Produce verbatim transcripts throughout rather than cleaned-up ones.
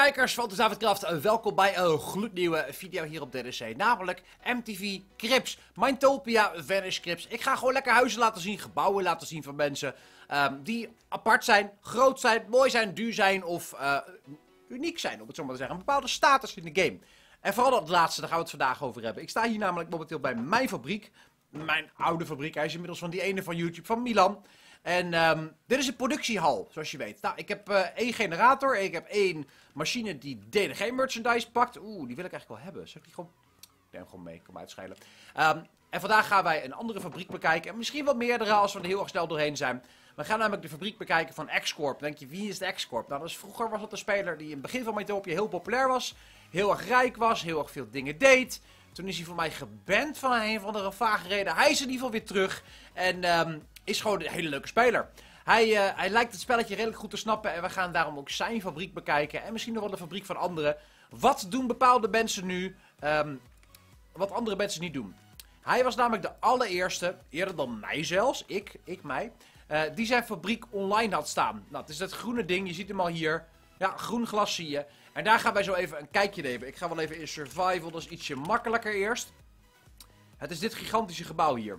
kijkers van Davidcraft, welkom bij een gloednieuwe video hier op D D C. Namelijk M T V Cribs, Mindtopia Vanish Cribs. Ik ga gewoon lekker huizen laten zien, gebouwen laten zien van mensen um, die apart zijn, groot zijn, mooi zijn, duur zijn of uh, uniek zijn, om het zo maar te zeggen. Een bepaalde status in de game. En vooral dat laatste, daar gaan we het vandaag over hebben. Ik sta hier namelijk momenteel bij mijn fabriek. Mijn oude fabriek, hij is inmiddels van die ene van YouTube, van Milan. En um, dit is een productiehal, zoals je weet. Nou, ik heb uh, één generator, ik heb één machine die D D G merchandise pakt. Oeh, die wil ik eigenlijk wel hebben. Zal ik die gewoon... Ik neem hem gewoon mee, kom uitschelen. Um, en vandaag gaan wij een andere fabriek bekijken. En misschien wel meerdere als we er heel erg snel doorheen zijn. We gaan namelijk de fabriek bekijken van X-Corp. Dan denk je, wie is de X-Corp? Nou, dus vroeger was dat een speler die in het begin van Mindtopia heel populair was. Heel erg rijk was, heel erg veel dingen deed. Toen is hij voor mij geband van een of andere vage reden. Hij is in ieder geval weer terug. En um, is gewoon een hele leuke speler. Hij, uh, hij lijkt het spelletje redelijk goed te snappen. En we gaan daarom ook zijn fabriek bekijken. En misschien nog wel de fabriek van anderen. Wat doen bepaalde mensen nu? Um, wat andere mensen niet doen. Hij was namelijk de allereerste, eerder dan mij zelfs, ik, ik mij, uh, die zijn fabriek online had staan. Nou, het is dat groene ding, je ziet hem al hier. Ja, groen glas zie je. En daar gaan wij zo even een kijkje nemen. Ik ga wel even in survival, dat is ietsje makkelijker eerst. Het is dit gigantische gebouw hier.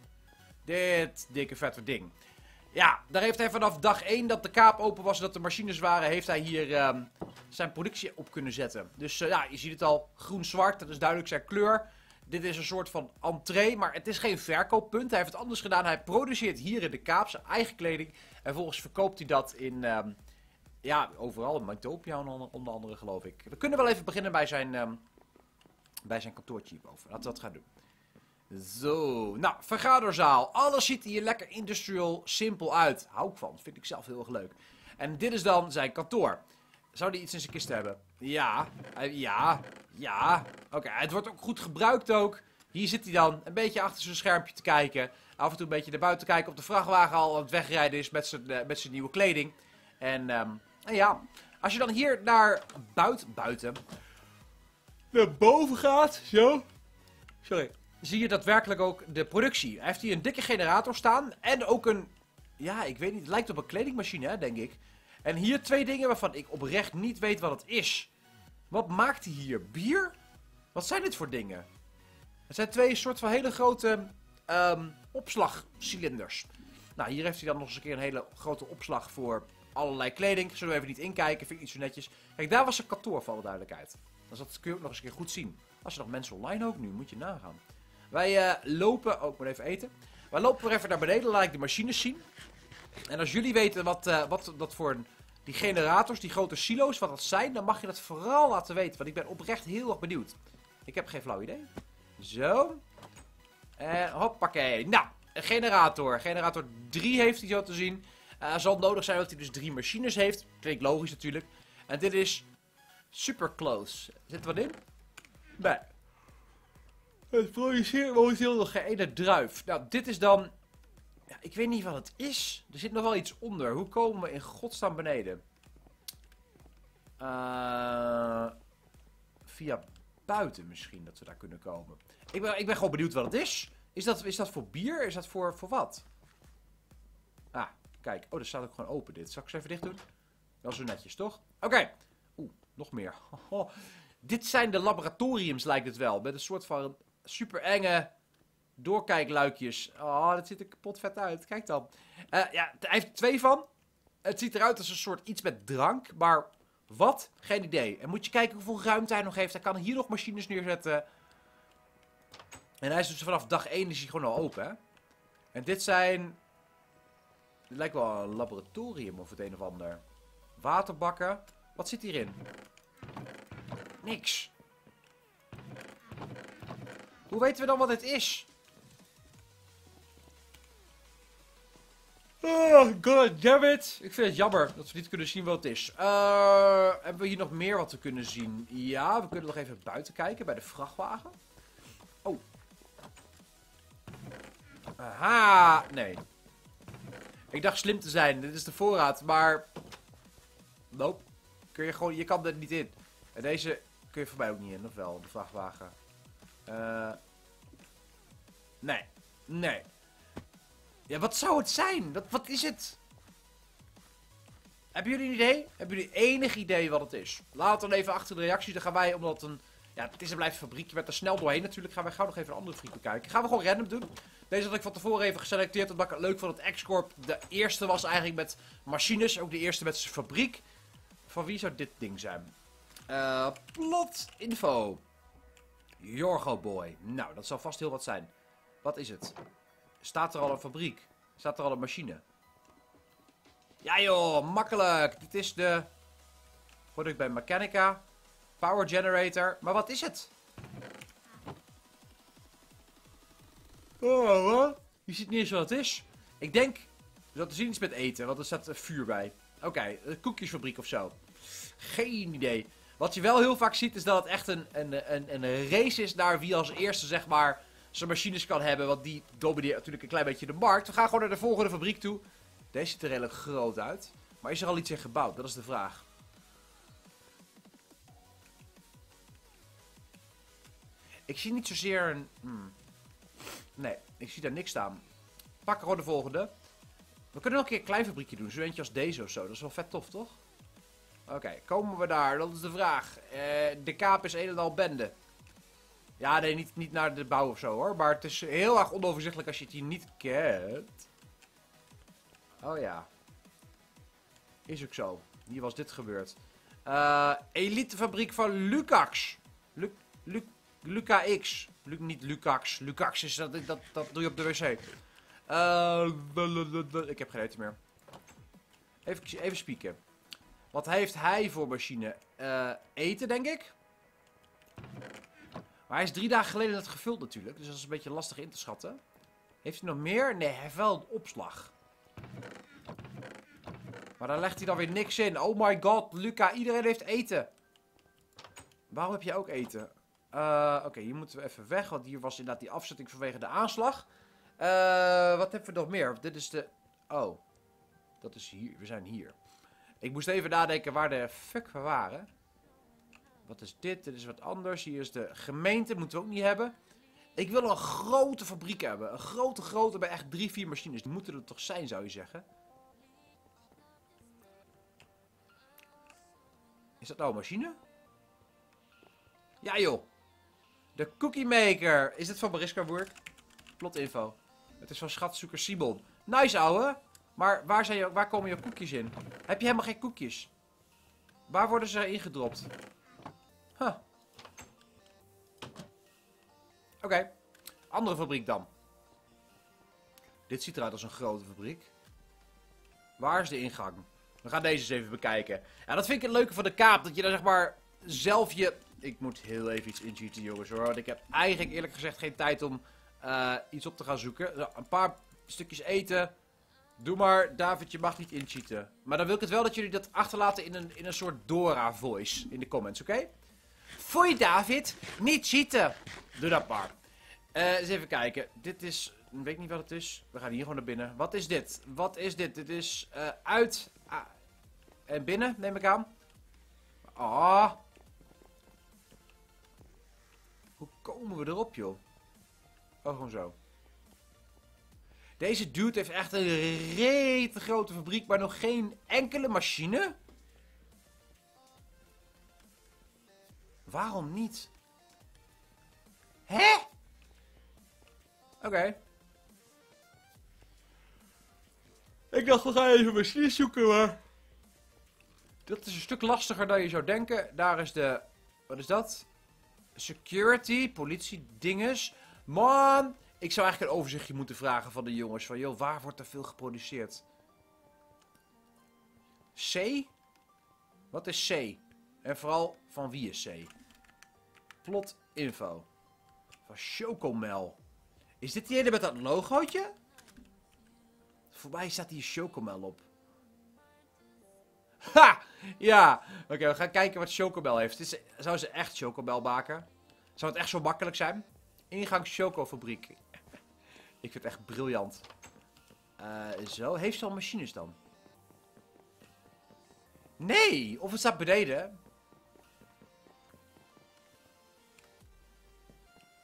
Dit dikke vette ding. Ja, daar heeft hij vanaf dag één dat de kaap open was en dat de machines waren, heeft hij hier um, zijn productie op kunnen zetten. Dus uh, ja, je ziet het al, groen-zwart, dat is duidelijk zijn kleur. Dit is een soort van entree, maar het is geen verkooppunt. Hij heeft het anders gedaan. Hij produceert hier in de kaap zijn eigen kleding. En vervolgens verkoopt hij dat in, um, ja, overal. In Mindtopia onder andere, geloof ik. We kunnen wel even beginnen bij zijn, um, bij zijn kantoortje hierboven. Laten we dat gaan doen. Zo, nou, vergaderzaal. Alles ziet hier lekker industrial, simpel uit. Hou ik van, vind ik zelf heel erg leuk. En dit is dan zijn kantoor. Zou die iets in zijn kist hebben? Ja, uh, ja, ja. Oké, okay, het wordt ook goed gebruikt ook. Hier zit hij dan een beetje achter zijn schermpje te kijken. Af en toe een beetje naar buiten kijken of de vrachtwagen al aan het wegrijden is met zijn, uh, met zijn nieuwe kleding. En, um, en ja, als je dan hier naar buiten, buiten, naar boven gaat, zo. Sorry. Zie je daadwerkelijk ook de productie. Hij heeft hier een dikke generator staan. En ook een... Ja, ik weet niet. Het lijkt op een kledingmachine, hè, denk ik. En hier twee dingen waarvan ik oprecht niet weet wat het is. Wat maakt hij hier? Bier? Wat zijn dit voor dingen? Het zijn twee soort van hele grote um, opslagcilinders. Nou, hier heeft hij dan nog eens een keer een hele grote opslag voor allerlei kleding. Zullen we even niet inkijken. Vind ik niet zo netjes. Kijk, daar was een kantoor voor de duidelijkheid. Dus dat kun je ook nog eens een keer goed zien. Als je nog mensen online ook nu, moet je nagaan. Wij uh, lopen... Oh, ik moet even eten. Wij lopen weer even naar beneden. Laat ik de machines zien. En als jullie weten wat, uh, wat dat voor een, die generators, die grote silo's, wat dat zijn, dan mag je dat vooral laten weten. Want ik ben oprecht heel erg benieuwd. Ik heb geen flauw idee. Zo. En hoppakee. Nou, een generator. Generator drie heeft hij zo te zien. Uh, zal nodig zijn dat hij dus drie machines heeft. Klinkt logisch natuurlijk. En dit is super close. Zit er wat in? Nee. Het produceert momenteel nog geen ene druif. Nou, dit is dan... Ja, ik weet niet wat het is. Er zit nog wel iets onder. Hoe komen we in godsnaam beneden? Uh, via buiten misschien dat we daar kunnen komen. Ik ben, ik ben gewoon benieuwd wat het is. Is dat, is dat voor bier? Is dat voor, voor wat? Ah, kijk. Oh, er staat ook gewoon open dit. Zal ik ze even dicht doen? Wel zo netjes, toch? Oké. Okay. Oeh, nog meer. Dit zijn de laboratoriums, lijkt het wel. Met een soort van super enge doorkijkluikjes. Oh, dat ziet er kapot vet uit. Kijk dan. Uh, ja, hij heeft er twee van. Het ziet eruit als een soort iets met drank. Maar wat? Geen idee. En moet je kijken hoeveel ruimte hij nog heeft. Hij kan hier nog machines neerzetten. En hij is dus vanaf dag één is hij gewoon al open. Hè? En dit zijn... Dit lijkt wel een laboratorium of het een of ander. Waterbakken. Wat zit hierin? Niks. Hoe weten we dan wat dit is? Oh, god damn it. Ik vind het jammer dat we niet kunnen zien wat het is. Uh, hebben we hier nog meer wat we kunnen zien? Ja, we kunnen nog even buiten kijken bij de vrachtwagen. Oh. Aha. Nee. Ik dacht slim te zijn. Dit is de voorraad, maar... Nope. Kun je gewoon... Je kan er niet in. En deze kun je voor mij ook niet in, of wel? De vrachtwagen. Uh, nee. Nee. Ja, wat zou het zijn? Wat, wat is het? Hebben jullie een idee? Hebben jullie enig idee wat het is? Laat het dan even achter de reacties. Dan gaan wij, omdat het een... Ja, het is en blijft een fabriek. Je bent er snel doorheen natuurlijk. Gaan wij gauw nog even een andere fabriek bekijken. Gaan we gewoon random doen. Deze had ik van tevoren even geselecteerd. Omdat ik het leuk vond dat X-Corp de eerste was eigenlijk met machines. Ook de eerste met zijn fabriek. Van wie zou dit ding zijn? Uh, plot info. Jorgo Boy. Nou, dat zal vast heel wat zijn. Wat is het? Staat er al een fabriek? Staat er al een machine? Ja joh, makkelijk. Dit is de product bij Mechanica. Power generator. Maar wat is het? Oh, wat? Je ziet niet eens wat het is. Ik denk dat er iets met eten, want er staat vuur bij. Oké, okay, een koekjesfabriek of zo. Geen idee. Wat je wel heel vaak ziet is dat het echt een, een, een, een race is naar wie als eerste zeg maar zijn machines kan hebben. Want die domineert natuurlijk een klein beetje de markt. We gaan gewoon naar de volgende fabriek toe. Deze ziet er redelijk groot uit. Maar is er al iets in gebouwd? Dat is de vraag. Ik zie niet zozeer een... Hmm. Nee, ik zie daar niks staan. Pak gewoon de volgende. We kunnen nog een keer een klein fabriekje doen. Zo eentje als deze of zo. Dat is wel vet tof, toch? Oké, okay, komen we daar? Dat is de vraag. Uh, de kaap is een en al bende. Ja, nee, niet, niet naar de bouw of zo hoor. Maar het is heel erg onoverzichtelijk als je het hier niet kent. Oh ja. Is ook zo. Hier was dit gebeurd. Uh, elitefabriek van Lucax. Lu Lu Luca X. Lu niet Lucax. Lucax is dat, dat, dat doe je op de wc. Uh, ik heb geen eten meer. Even, even spieken. Wat heeft hij voor machine? Uh, eten, denk ik. Maar hij is drie dagen geleden net gevuld natuurlijk. Dus dat is een beetje lastig in te schatten. Heeft hij nog meer? Nee, hij heeft wel een opslag. Maar daar legt hij dan weer niks in. Oh my god, Luca, iedereen heeft eten. Waarom heb je ook eten? Uh, Oké, okay, hier moeten we even weg. Want hier was inderdaad die afzetting vanwege de aanslag. Uh, wat hebben we nog meer? Dit is de... Oh. Dat is hier. We zijn hier. Ik moest even nadenken waar de fuck we waren. Wat is dit? Dit is wat anders. Hier is de gemeente. Moeten we ook niet hebben. Ik wil een grote fabriek hebben. Een grote, grote bij echt drie, vier machines. Die moeten er toch zijn, zou je zeggen. Is dat nou een machine? Ja joh. De Cookie Maker. Is dit van Mariska Work? Plot info. Het is van schatzoeker Simon. Nice ouwe. Maar waar, zijn je, waar komen je koekjes in? Heb je helemaal geen koekjes? Waar worden ze ingedropt? Huh. Oké. Okay. Andere fabriek dan. Dit ziet eruit als een grote fabriek. Waar is de ingang? We gaan deze eens even bekijken. Ja, dat vind ik het leuke van de kaap. Dat je dan zeg maar zelf je... Ik moet heel even iets incheaten jongens hoor. Want ik heb eigenlijk eerlijk gezegd geen tijd om uh, iets op te gaan zoeken. Nou, een paar stukjes eten. Doe maar, David, je mag niet incheaten. Maar dan wil ik het wel dat jullie dat achterlaten in een, in een soort Dora-voice in de comments, oké? Okay? Voor je, David, niet cheaten. Doe dat maar. Uh, eens even kijken. Dit is... Ik weet niet wat het is. We gaan hier gewoon naar binnen. Wat is dit? Wat is dit? Dit is uh, uit... Uh, en binnen, neem ik aan. Ah. Hoe komen we erop, joh? Oh, gewoon zo. Deze dude heeft echt een rete grote fabriek, maar nog geen enkele machine? Waarom niet? Hè? Oké. Okay. Ik dacht, we gaan even machines zoeken, maar... Dat is een stuk lastiger dan je zou denken. Daar is de... Wat is dat? Security, politie, dinges. Man, ik zou eigenlijk een overzichtje moeten vragen van de jongens. Van, joh, waar wordt er veel geproduceerd? C? Wat is C? En vooral, van wie is C? Plot info. Van Chocomel. Is dit die ene met dat logootje? Voor mij staat hier Chocomel op. Ha! Ja! Oké, okay, we gaan kijken wat Chocomel heeft. Is, zou ze echt Chocomel maken? Zou het echt zo makkelijk zijn? Ingang Chocofabriek. Ik vind het echt briljant. Uh, zo. Heeft ze al machines dan? Nee! Of het staat beneden.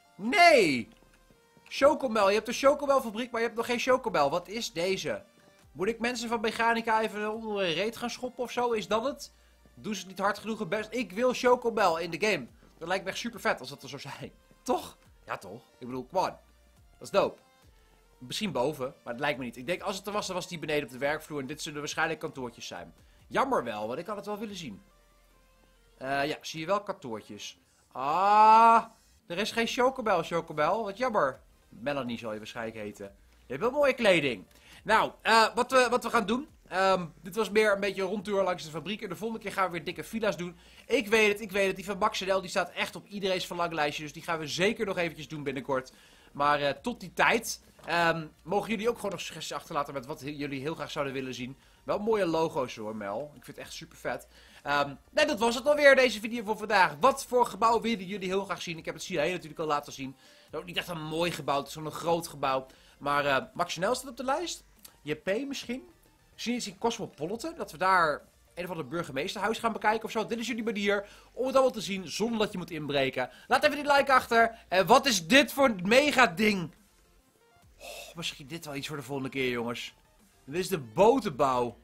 Nee! Chocomel. Je hebt een Chocomel fabriek, maar je hebt nog geen Chocomel. Wat is deze? Moet ik mensen van Mechanica even onder een reet gaan schoppen of zo? Is dat het? Doen ze het niet hard genoeg het best? Ik wil Chocobell in de game. Dat lijkt me echt super vet als dat er zo zijn. Toch? Ja, toch? Ik bedoel, come on. Dat is dope. Misschien boven, maar dat lijkt me niet. Ik denk, als het er was, dan was die beneden op de werkvloer. En dit zullen waarschijnlijk kantoortjes zijn. Jammer wel, want ik had het wel willen zien. Uh, ja, zie je wel kantoortjes. Ah, er is geen Chocobell, Chocobell. Wat jammer. Melanie zal je waarschijnlijk heten. Je hebt wel mooie kleding. Nou, uh, wat, we, wat we gaan doen. Um, dit was meer een beetje een rondtour langs de fabriek. En de volgende keer gaan we weer dikke villa's doen. Ik weet het, ik weet het. Die van Max en L, die staat echt op iedereen's verlanglijstje. Dus die gaan we zeker nog eventjes doen binnenkort. Maar uh, tot die tijd... Um, mogen jullie ook gewoon nog suggesties achterlaten met wat jullie heel graag zouden willen zien. Wel mooie logo's hoor, Mel. Ik vind het echt super vet. Um, nee, dat was het alweer, deze video voor vandaag. Wat voor gebouw willen jullie heel graag zien? Ik heb het C I A natuurlijk al laten zien. Het is ook niet echt een mooi gebouw, het is zo'n groot gebouw. Maar uh, Max en L staat op de lijst. J P misschien. Misschien iets in Cosmopolitan, dat we daar een of ander burgemeesterhuis gaan bekijken of zo. Dit is jullie manier om het allemaal te zien zonder dat je moet inbreken. Laat even die like achter. En wat is dit voor een mega ding? Oh, misschien dit wel iets voor de volgende keer, jongens. Dit is de botenbouw.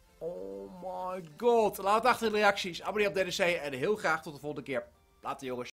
Oh my god. Laat het achter in de reacties. Abonneer op D D C en heel graag tot de volgende keer. Later, jongens.